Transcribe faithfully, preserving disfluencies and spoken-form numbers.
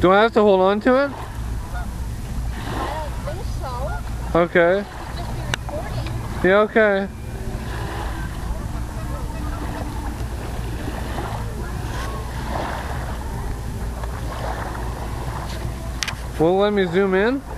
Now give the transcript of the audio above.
Do I have to hold on to it? I don't think so. Okay. It could just be recording. Yeah, okay. Will it let me zoom in?